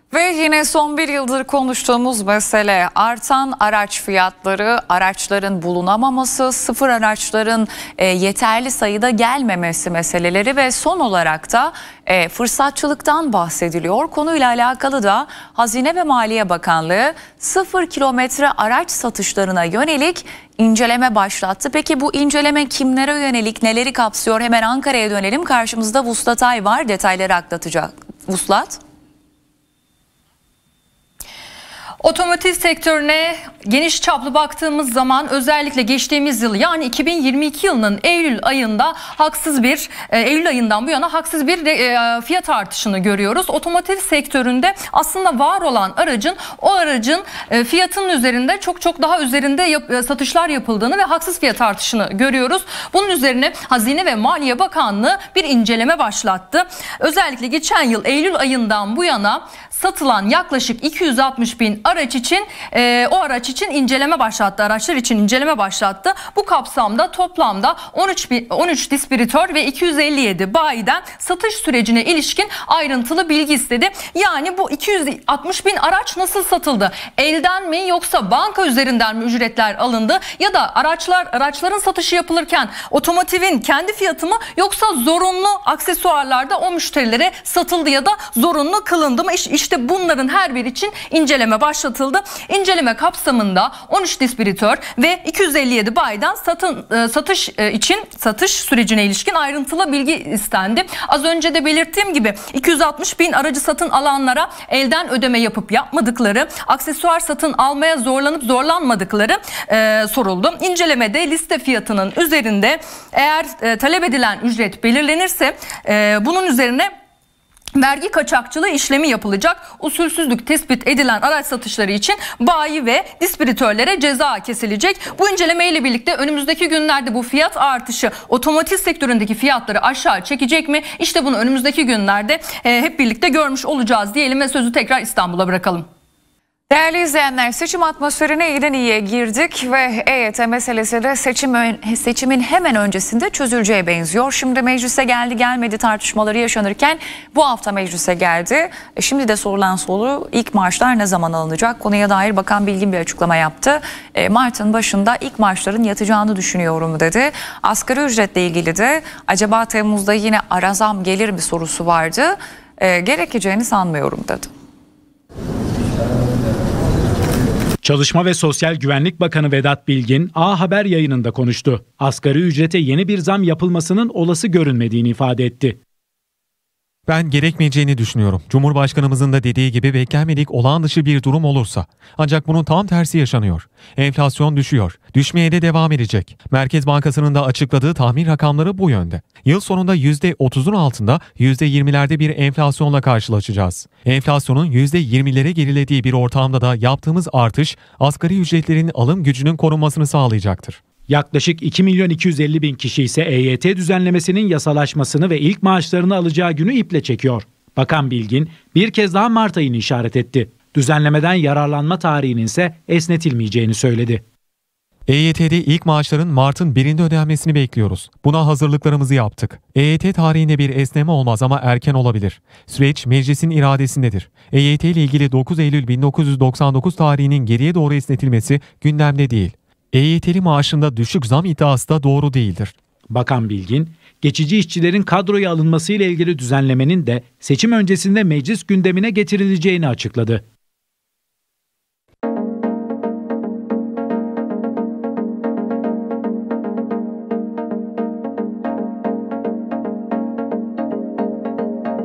Ve yine son bir yıldır konuştuğumuz mesele artan araç fiyatları, araçların bulunamaması, sıfır araçların yeterli sayıda gelmemesi meseleleri ve son olarak da fırsatçılıktan bahsediliyor. Konuyla alakalı da Hazine ve Maliye Bakanlığı sıfır kilometre araç satışlarına yönelik inceleme başlattı. Peki bu inceleme kimlere yönelik, neleri kapsıyor? Hemen Ankara'ya dönelim. Karşımızda Vuslat Ay var, detayları aklatacak. Vuslat. Otomotiv sektörüne geniş çaplı baktığımız zaman özellikle geçtiğimiz yıl yani 2022 yılının Eylül ayından bu yana haksız bir fiyat artışını görüyoruz. Otomotiv sektöründe aslında var olan aracın fiyatının üzerinde çok daha üzerinde satışlar yapıldığını ve haksız fiyat artışını görüyoruz. Bunun üzerine Hazine ve Maliye Bakanlığı bir inceleme başlattı. Özellikle geçen yıl Eylül ayından bu yana satılan yaklaşık 260 bin araç için araçlar için inceleme başlattı. Bu kapsamda toplamda 13 distribütör ve 257 bayiden satış sürecine ilişkin ayrıntılı bilgi istedi. Yani bu 260 bin araç nasıl satıldı? Elden mi yoksa banka üzerinden mi ücretler alındı? Ya da araçların satışı yapılırken otomotivin kendi fiyatı mı yoksa zorunlu aksesuarlarda o müşterilere satıldı ya da zorunlu kılındı mı? İşte bunların her biri için inceleme başlatıldı. İnceleme kapsamında 13 distribütör ve 257 bayiden satış sürecine ilişkin ayrıntılı bilgi istendi. Az önce de belirttiğim gibi 260 bin aracı satın alanlara elden ödeme yapıp yapmadıkları, aksesuar satın almaya zorlanıp zorlanmadıkları soruldu. İncelemede liste fiyatının üzerinde eğer talep edilen ücret belirlenirse bunun üzerine vergi kaçakçılığı işlemi yapılacak. Usulsüzlük tespit edilen araç satışları için bayi ve distribütörlere ceza kesilecek. Bu incelemeyle birlikte önümüzdeki günlerde bu fiyat artışı otomotiv sektöründeki fiyatları aşağı çekecek mi? İşte bunu önümüzdeki günlerde hep birlikte görmüş olacağız diyelim ve sözü tekrar İstanbul'a bırakalım. Değerli izleyenler, seçim atmosferine iyiden iyiye girdik ve EYT meselesi de seçimin hemen öncesinde çözüleceğe benziyor. Şimdi meclise geldi gelmedi tartışmaları yaşanırken bu hafta meclise geldi. Şimdi de sorulan soru ilk maaşlar ne zaman alınacak? Konuya dair Bakan Bilgin bir açıklama yaptı. Mart'ın başında ilk maaşların yatacağını düşünüyorum dedi. Asgari ücretle ilgili de acaba Temmuz'da yine ara zam gelir mi sorusu vardı. Gerekeceğini sanmıyorum dedi. Çalışma ve Sosyal Güvenlik Bakanı Vedat Bilgin A Haber yayınında konuştu. Asgari ücrete yeni bir zam yapılmasının olası görünmediğini ifade etti. Ben gerekmeyeceğini düşünüyorum. Cumhurbaşkanımızın da dediği gibi beklenmedik olağan dışı bir durum olursa. Ancak bunun tam tersi yaşanıyor. Enflasyon düşüyor. Düşmeye de devam edecek. Merkez Bankası'nın da açıkladığı tahmin rakamları bu yönde. Yıl sonunda %30'un altında %20'lerde bir enflasyonla karşılaşacağız. Enflasyonun %20'lere gerilediği bir ortamda da yaptığımız artış asgari ücretlerin alım gücünün korunmasını sağlayacaktır. Yaklaşık 2.250.000 kişi ise EYT düzenlemesinin yasalaşmasını ve ilk maaşlarını alacağı günü iple çekiyor. Bakan Bilgin bir kez daha Mart ayını işaret etti. Düzenlemeden yararlanma tarihinin ise esnetilmeyeceğini söyledi. EYT'de ilk maaşların Mart'ın 1'inde ödenmesini bekliyoruz. Buna hazırlıklarımızı yaptık. EYT tarihinde bir esneme olmaz ama erken olabilir. Süreç meclisin iradesindedir. EYT ile ilgili 9 Eylül 1999 tarihinin geriye doğru esnetilmesi gündemde değil. EYT'li maaşında düşük zam iddiası da doğru değildir. Bakan Bilgin, geçici işçilerin kadroya alınması ile ilgili düzenlemenin de seçim öncesinde meclis gündemine getirileceğini açıkladı.